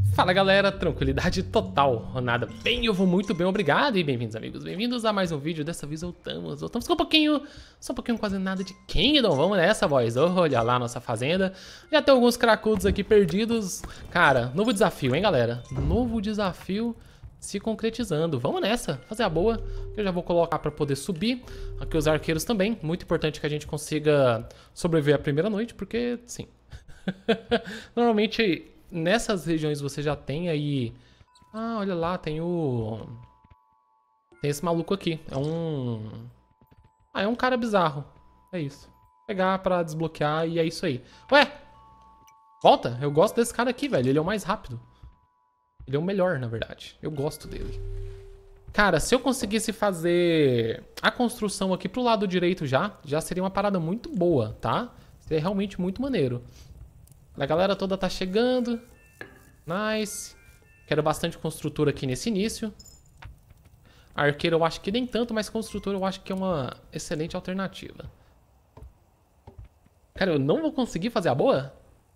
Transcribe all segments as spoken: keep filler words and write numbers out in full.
Fala galera, tranquilidade total, nada bem, eu vou muito bem, obrigado e bem-vindos amigos, bem-vindos a mais um vídeo. Dessa vez voltamos, voltamos com um pouquinho, só um pouquinho quase nada de Kingdom, vamos nessa boys, olha lá a nossa fazenda, já tem alguns cracudos aqui perdidos, cara, novo desafio hein galera, novo desafio se concretizando, vamos nessa, fazer a boa, que eu já vou colocar pra poder subir, aqui os arqueiros também, muito importante que a gente consiga sobreviver a primeira noite, porque sim, normalmente... Nessas regiões você já tem aí... Ah, olha lá, tem o... Tem esse maluco aqui. É um... Ah, é um cara bizarro. É isso. Pegar pra desbloquear e é isso aí. Ué! Volta! Eu gosto desse cara aqui, velho. Ele é o mais rápido. Ele é o melhor, na verdade. Eu gosto dele. Cara, se eu conseguisse fazer a construção aqui pro lado direito já, já seria uma parada muito boa, tá? Seria realmente muito maneiro. A galera toda tá chegando. Nice. Quero bastante construtor aqui nesse início. Arqueiro eu acho que nem tanto, mas construtor eu acho que é uma excelente alternativa. Cara, eu não vou conseguir fazer a boa?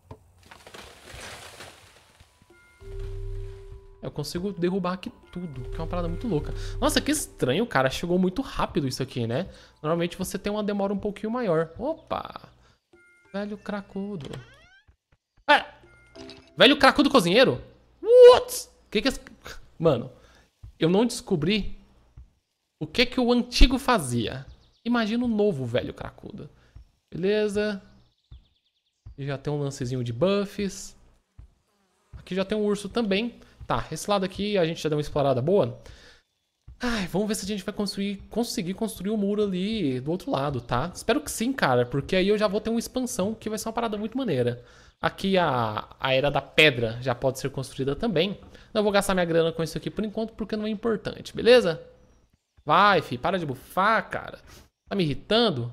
Eu consigo derrubar aqui tudo, que é uma parada muito louca. Nossa, que estranho, cara. Chegou muito rápido isso aqui, né? Normalmente você tem uma demora um pouquinho maior. Opa! Velho cracudo. É, velho cracudo cozinheiro? What? Que que é... Mano, eu não descobri o que que o antigo fazia. Imagina o novo velho cracudo. Beleza. E já tem um lancezinho de buffs. Aqui já tem um urso também. Tá, esse lado aqui a gente já deu uma explorada boa. Ai, vamos ver se a gente vai construir, conseguir construir o um muro ali do outro lado, tá? Espero que sim, cara, porque aí eu já vou ter uma expansão que vai ser uma parada muito maneira. Aqui a, a Era da Pedra já pode ser construída também. Não vou gastar minha grana com isso aqui por enquanto, porque não é importante, beleza? Vai, fi, para de bufar, cara. Tá me irritando?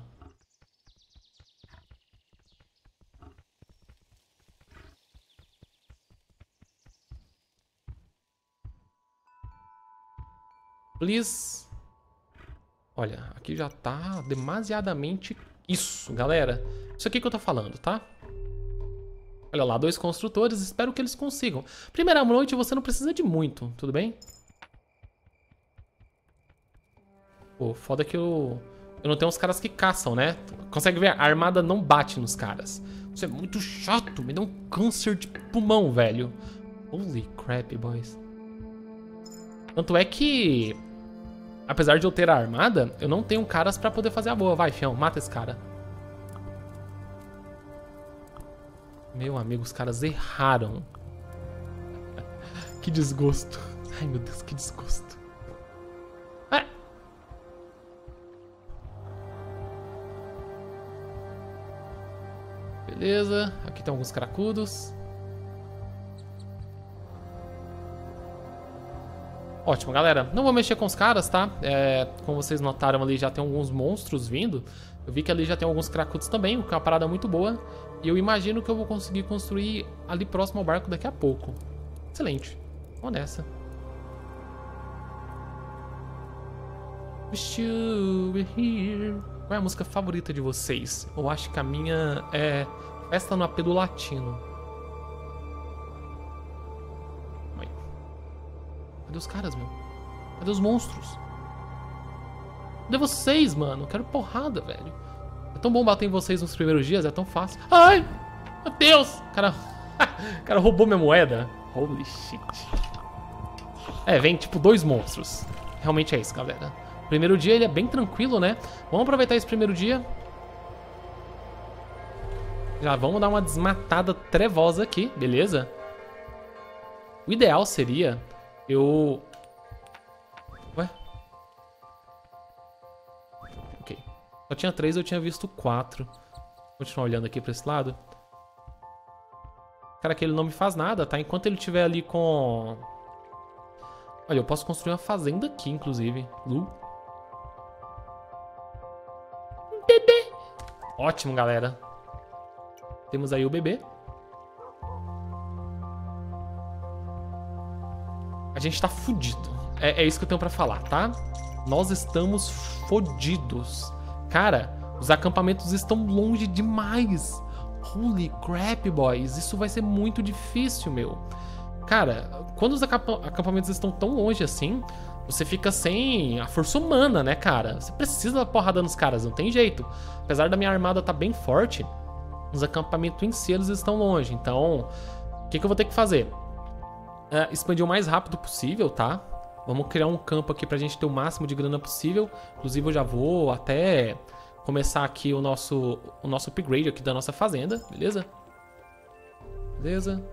Please. Olha, aqui já tá demasiadamente isso, galera. Isso aqui que eu tô falando, tá? Olha lá, dois construtores, espero que eles consigam. Primeira noite você não precisa de muito, tudo bem? Pô, foda que eu... Eu não tenho uns caras que caçam, né? Consegue ver? A armada não bate nos caras. Isso é muito chato, me dá um câncer de pulmão, velho. Holy crap, boys. Tanto é que... Apesar de eu ter a armada, eu não tenho caras pra poder fazer a boa. Vai, fião, mata esse cara. Meu amigo, os caras erraram. Que desgosto. Ai, meu Deus, que desgosto. Ah! Beleza, aqui tem alguns cracudos. Ótimo, galera. Não vou mexer com os caras, tá? É, como vocês notaram ali, já tem alguns monstros vindo. Eu vi que ali já tem alguns cracudos também, o que é uma parada muito boa. E eu imagino que eu vou conseguir construir ali próximo ao barco daqui a pouco. Excelente. Vamos nessa. Wish you were here. Qual é a música favorita de vocês? Eu acho que a minha é Festa no A P do Latino. Mãe. Cadê os caras, meu? Cadê os monstros? Cadê vocês, mano? Eu quero porrada, velho. É tão bom bater em vocês nos primeiros dias, é tão fácil. Ai, meu Deus! O cara, o cara roubou minha moeda. Holy shit. É, vem tipo dois monstros. Realmente é isso, galera. Primeiro dia ele é bem tranquilo, né? Vamos aproveitar esse primeiro dia. Já vamos dar uma desmatada trevosa aqui, beleza? O ideal seria eu... Ué? Ok. Eu tinha três, eu tinha visto quatro. Vou continuar olhando aqui pra esse lado. Cara, que ele não me faz nada, tá? Enquanto ele estiver ali com... Olha, eu posso construir uma fazenda aqui, inclusive. Lu. Bebê. Ótimo, galera. Temos aí o bebê. A gente tá fudido. É, é isso que eu tenho pra falar, tá? Nós estamos fodidos. Cara, os acampamentos estão longe demais. Holy crap, boys. Isso vai ser muito difícil, meu. Cara, quando os acampa acampamentos estão tão longe assim, você fica sem a força humana, né, cara? Você precisa da porrada nos caras, não tem jeito. Apesar da minha armada estar tá bem forte, os acampamentos em si eles estão longe. Então, o que, que eu vou ter que fazer? É, expandir o mais rápido possível, tá? Vamos criar um campo aqui pra gente ter o máximo de grana possível. Inclusive, eu já vou até começar aqui o nosso, o nosso upgrade aqui da nossa fazenda, beleza? Beleza.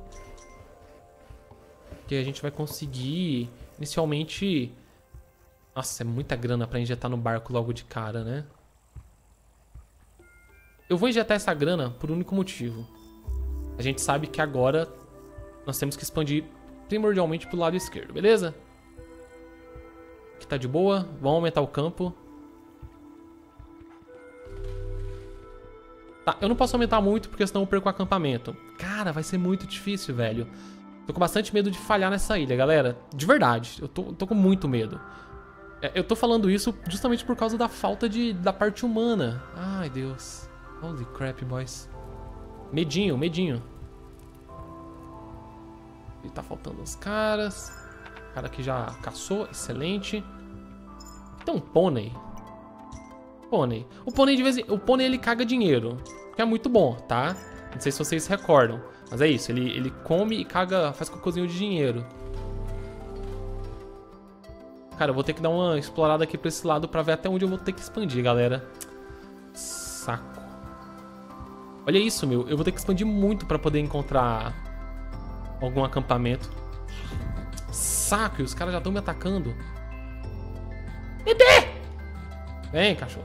Que a gente vai conseguir, inicialmente... Nossa, é muita grana pra injetar no barco logo de cara, né? Eu vou injetar essa grana por um único motivo. A gente sabe que agora nós temos que expandir primordialmente pro lado esquerdo, beleza? Aqui tá de boa. Vamos aumentar o campo. Tá, eu não posso aumentar muito porque senão eu perco o acampamento. Cara, vai ser muito difícil, velho. Tô com bastante medo de falhar nessa ilha, galera. De verdade, eu tô, tô com muito medo. Eu tô falando isso justamente por causa da falta de, da parte humana. Ai, Deus. Holy crap, boys. Medinho, medinho. E tá faltando os caras. O cara que já caçou, excelente. Tem um pônei. Pônei. O pônei, de vez em... o pônei ele caga dinheiro. Que é muito bom, tá? Não sei se vocês se recordam. Mas é isso, ele, ele come e caga, faz cocôzinho de dinheiro. Cara, eu vou ter que dar uma explorada aqui pra esse lado pra ver até onde eu vou ter que expandir, galera. Saco. Olha isso, meu. Eu vou ter que expandir muito pra poder encontrar algum acampamento. Saco, e os caras já estão me atacando. E D! Vem, cachorro.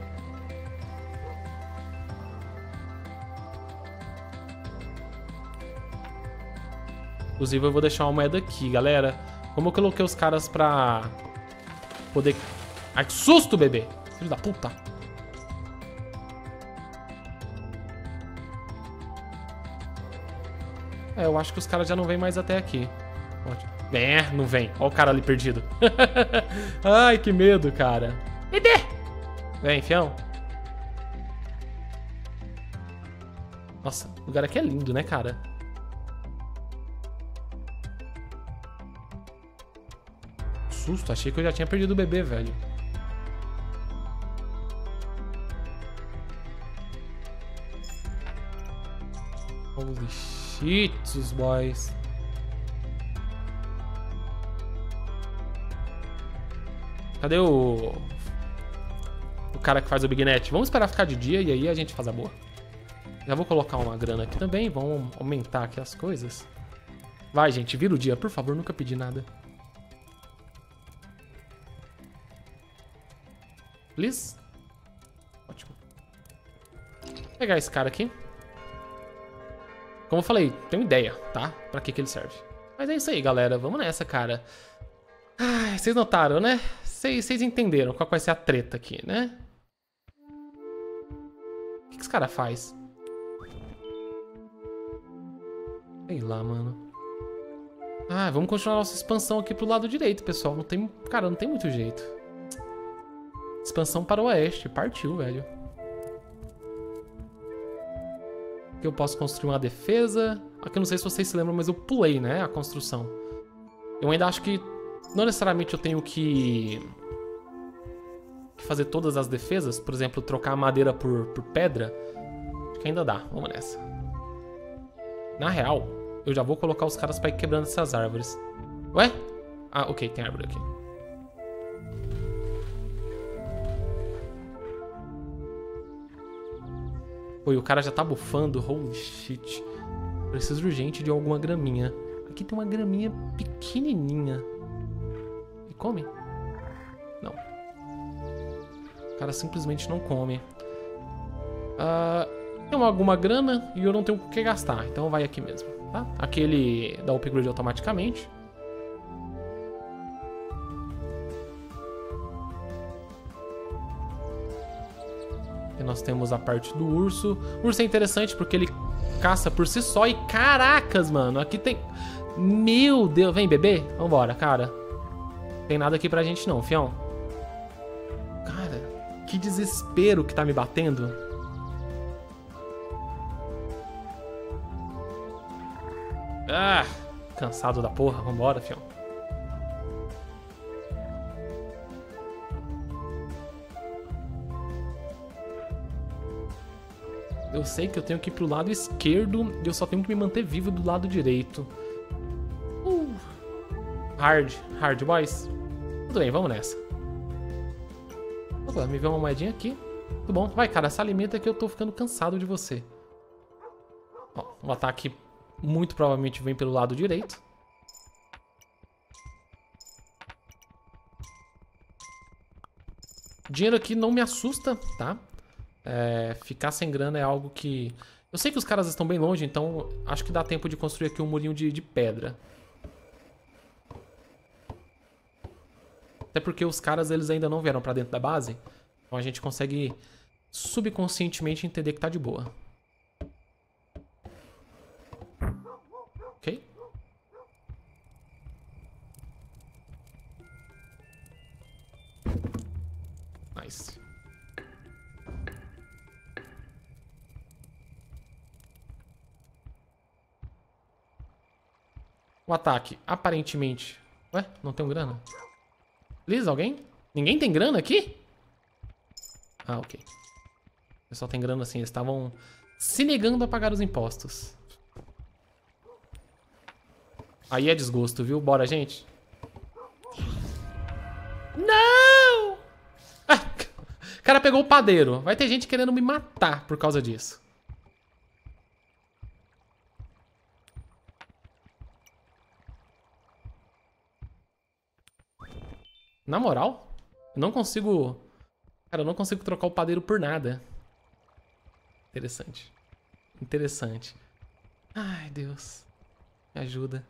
Inclusive, eu vou deixar uma moeda aqui, galera. Como eu coloquei os caras pra poder... Ai, que susto, bebê! Filho da puta! É, eu acho que os caras já não vêm mais até aqui. É, não vem. Olha o cara ali perdido. Ai, que medo, cara. Bebê! Vem, fião. Nossa, o lugar aqui é lindo, né, cara? Susto, achei que eu já tinha perdido o bebê, velho. Holy shit, boys. Cadê o... o cara que faz o Big Net? Vamos esperar ficar de dia e aí a gente faz a boa. Já vou colocar uma grana aqui também. Vamos aumentar aqui as coisas. Vai, gente, vira o dia. Por favor, nunca pedi nada. Please? Ótimo. Vou pegar esse cara aqui. Como eu falei, tenho ideia, tá? Pra que que ele serve. Mas é isso aí, galera. Vamos nessa, cara. Ai, vocês notaram, né? Vocês, vocês entenderam qual vai ser a treta aqui, né? O que que esse cara faz? Sei lá, mano. Ah, vamos continuar nossa expansão aqui pro lado direito, pessoal. Não tem... Cara, não tem muito jeito. Expansão para o oeste. Partiu, velho. Aqui eu posso construir uma defesa. Aqui eu não sei se vocês se lembram, mas eu pulei, né? A construção. Eu ainda acho que não necessariamente eu tenho que... que fazer todas as defesas. Por exemplo, trocar a madeira por, por pedra. Acho que ainda dá. Vamos nessa. Na real, eu já vou colocar os caras pra ir quebrando essas árvores. Ué? Ah, ok. Tem árvore aqui. Pô, e o cara já tá bufando. Holy shit. Preciso urgente de alguma graminha. Aqui tem uma graminha pequenininha. E come? Não. O cara simplesmente não come. Ah, tem alguma grana e eu não tenho o que gastar. Então vai aqui mesmo, tá? Aqui ele dá o upgrade automaticamente. E nós temos a parte do urso. O urso é interessante porque ele caça por si só. E caracas, mano. Aqui tem... Meu Deus. Vem, bebê. Vambora, cara. Tem nada aqui pra gente não, fião. Cara, que desespero que tá me batendo. Ah. Cansado da porra. Vambora, fião. Eu sei que eu tenho que ir pro lado esquerdo e eu só tenho que me manter vivo do lado direito. Uh. Hard. Hard, boys. Tudo bem, vamos nessa. Agora, me vê uma moedinha aqui. Tudo bom. Vai, cara, se alimenta que eu tô ficando cansado de você. Ó, um ataque muito provavelmente vem pelo lado direito. Dinheiro aqui não me assusta, tá? É, ficar sem grana é algo que... Eu sei que os caras estão bem longe, então acho que dá tempo de construir aqui um murinho de, de pedra. Até porque os caras eles ainda não vieram pra dentro da base. Então a gente consegue subconscientemente entender que tá de boa. Ok? Nice. O ataque, aparentemente... Ué, não tem grana? Liz, alguém? Ninguém tem grana aqui? Ah, ok. O pessoal tem grana assim, eles estavam se negando a pagar os impostos. Aí é desgosto, viu? Bora, gente. Não! Ah, o cara pegou o padeiro. Vai ter gente querendo me matar por causa disso. Na moral, eu não consigo... Cara, eu não consigo trocar o padeiro por nada. Interessante. Interessante. Ai, Deus. Me ajuda.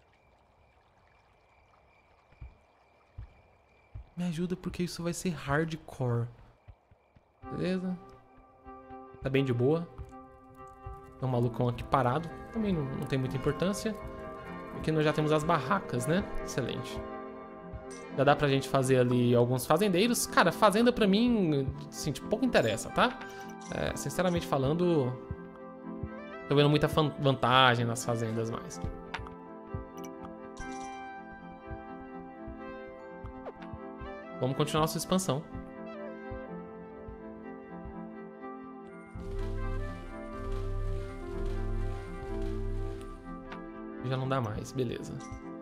Me ajuda porque isso vai ser hardcore. Beleza? Tá bem de boa. Tem um malucão aqui parado. Também não, não tem muita importância. Aqui nós já temos as barracas, né? Excelente. Já dá pra gente fazer ali alguns fazendeiros. Cara, fazenda pra mim, assim, tipo, pouco interessa, tá? É, sinceramente falando, tô vendo muita vantagem nas fazendas mais. Vamos continuar nossa expansão. Já não dá mais, beleza.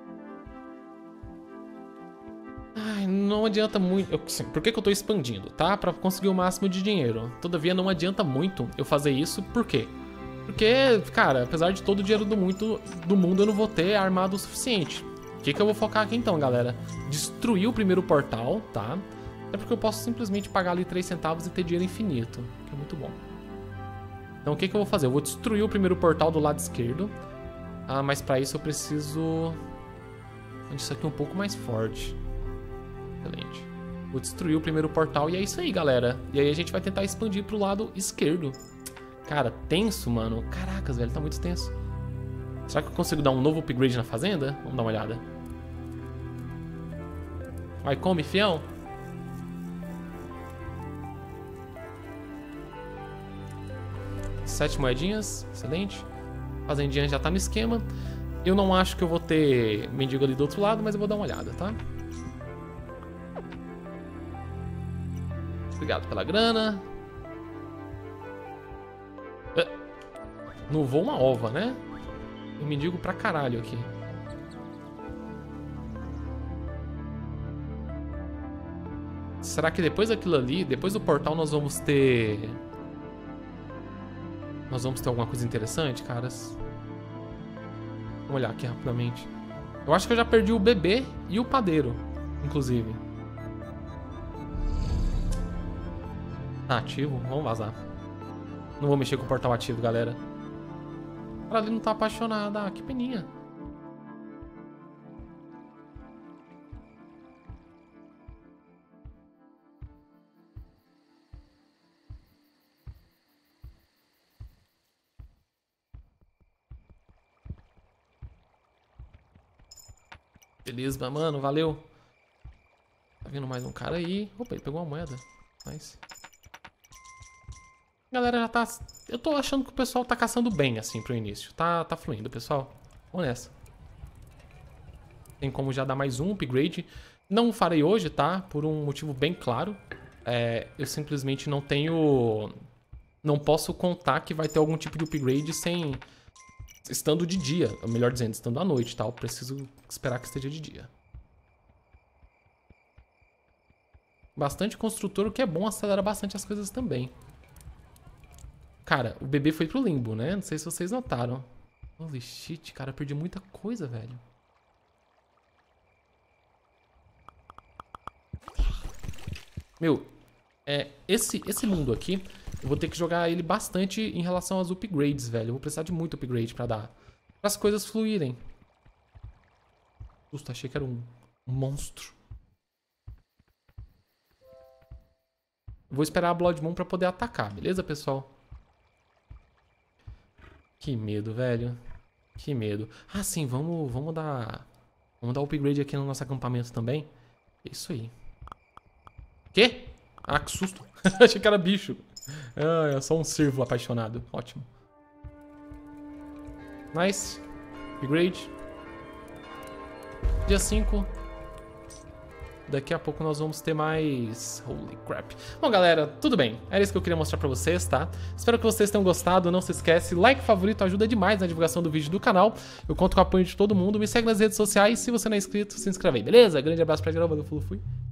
Ai, não adianta muito... Eu, assim, por que que eu tô expandindo, tá? Pra conseguir o máximo de dinheiro. Todavia, não adianta muito eu fazer isso. Por quê? Porque, cara, apesar de todo o dinheiro do mundo, do mundo eu não vou ter armado o suficiente. O que que eu vou focar aqui então, galera? Destruir o primeiro portal, tá? É porque eu posso simplesmente pagar ali três centavos e ter dinheiro infinito, que é muito bom. Então o que que eu vou fazer? Eu vou destruir o primeiro portal do lado esquerdo. Ah, mas pra isso eu preciso... disso aqui um pouco mais forte. Excelente. Vou destruir o primeiro portal e é isso aí, galera. E aí a gente vai tentar expandir pro lado esquerdo. Cara, tenso, mano. Caracas, velho, tá muito tenso. Será que eu consigo dar um novo upgrade na fazenda? Vamos dar uma olhada. Vai, come, fião. Sete moedinhas, excelente. Fazendinha já tá no esquema. Eu não acho que eu vou ter mendigo ali do outro lado, mas eu vou dar uma olhada, tá? Obrigado pela grana. Não voa uma ova, né? Eu mendigo pra caralho aqui. Será que depois daquilo ali, depois do portal, nós vamos ter... Nós vamos ter alguma coisa interessante, caras? Vamos olhar aqui rapidamente. Eu acho que eu já perdi o bebê e o padeiro, inclusive. Tá ativo? Vamos vazar. Não vou mexer com o portal ativo, galera. O cara ali não tá apaixonado. Ah, que peninha. Beleza, mano, valeu. Tá vindo mais um cara aí. Opa, ele pegou uma moeda. Nice. Galera, já tá... Eu tô achando que o pessoal tá caçando bem, assim, pro início. Tá, tá fluindo, pessoal. Vamos nessa. tem como já dar mais um upgrade. Não farei hoje, tá? Por um motivo bem claro. É, eu simplesmente não tenho... Não posso contar que vai ter algum tipo de upgrade sem... Estando de dia, ou melhor dizendo, estando à noite, tá? Eu preciso esperar que esteja de dia. Bastante construtor, o que é bom, acelera bastante as coisas também. Cara, o bebê foi pro limbo, né? Não sei se vocês notaram. Holy shit, cara, eu perdi muita coisa, velho. Meu, é, esse, esse mundo aqui, eu vou ter que jogar ele bastante em relação aos upgrades, velho. Eu vou precisar de muito upgrade pra dar. Para as coisas fluírem. Justo, achei que era um, um monstro. Vou esperar a Blood Moon pra poder atacar, beleza, pessoal? Que medo, velho. Que medo. Ah, sim, vamos, vamos dar... Vamos dar upgrade aqui no nosso acampamento também. Isso aí. Quê? Ah, que susto. Achei que era bicho. Ah, é só um cervo apaixonado. Ótimo. Nice. Upgrade. Dia cinco. Daqui a pouco nós vamos ter mais... Holy crap. Bom, galera, tudo bem. Era isso que eu queria mostrar pra vocês, tá? Espero que vocês tenham gostado. Não se esquece, like, favorito, ajuda demais na divulgação do vídeo do canal. Eu conto com o apoio de todo mundo. Me segue nas redes sociais. Se você não é inscrito, se inscreve aí, beleza? Grande abraço pra geral. Valeu, falou, fui.